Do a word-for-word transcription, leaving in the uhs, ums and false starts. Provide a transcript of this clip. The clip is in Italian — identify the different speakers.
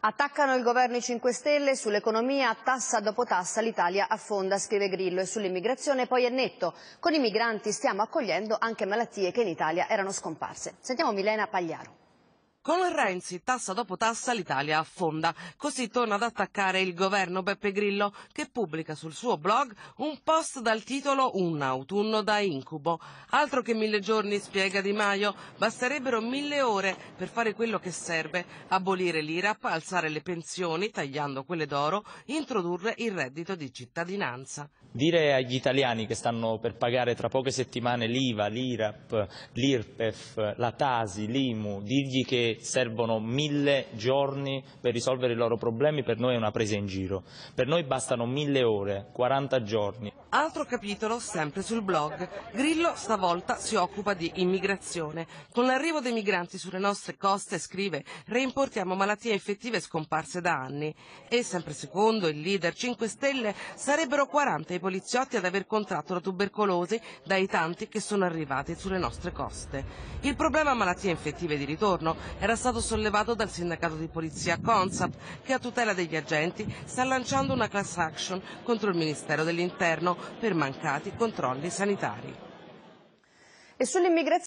Speaker 1: Attaccano il governo i cinque Stelle, sull'economia tassa dopo tassa l'Italia affonda, scrive Grillo, e sull'immigrazione poi è netto. Con i migranti stiamo accogliendo anche malattie che in Italia erano scomparse. Sentiamo Milena Pagliaro.
Speaker 2: Con Renzi, tassa dopo tassa, l'Italia affonda. Così torna ad attaccare il governo Beppe Grillo, che pubblica sul suo blog un post dal titolo Un autunno da incubo. Altro che mille giorni, spiega Di Maio, basterebbero mille ore per fare quello che serve: abolire l'I R A P, alzare le pensioni, tagliando quelle d'oro, introdurre il reddito di cittadinanza.
Speaker 3: Dire agli italiani che stanno per pagare tra poche settimane l'I V A, l'I R A P, l'I R P E F, la Tasi, l'I M U, dirgli che servono mille giorni per risolvere i loro problemi, per noi è una presa in giro. Per noi bastano mille ore, quaranta giorni.
Speaker 2: Altro capitolo sempre sul blog. Grillo stavolta si occupa di immigrazione. Con l'arrivo dei migranti sulle nostre coste, scrive, reimportiamo malattie infettive scomparse da anni. E sempre secondo il leader cinque Stelle sarebbero quaranta i poliziotti ad aver contratto la tubercolosi dai tanti che sono arrivati sulle nostre coste. Il problema malattie infettive di ritorno era stato sollevato dal sindacato di polizia Consap, che a tutela degli agenti sta lanciando una class action contro il Ministero dell'Interno per mancati controlli sanitari.
Speaker 1: E sull'immigrazione